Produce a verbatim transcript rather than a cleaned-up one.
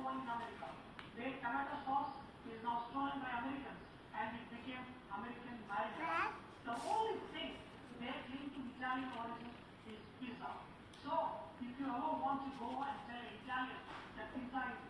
growing in America, where tomato sauce is now stolen by Americans and it became American marinara. The only thing they claim to Italian origin is pizza. So, if you ever want to go and tell an Italian that pizza is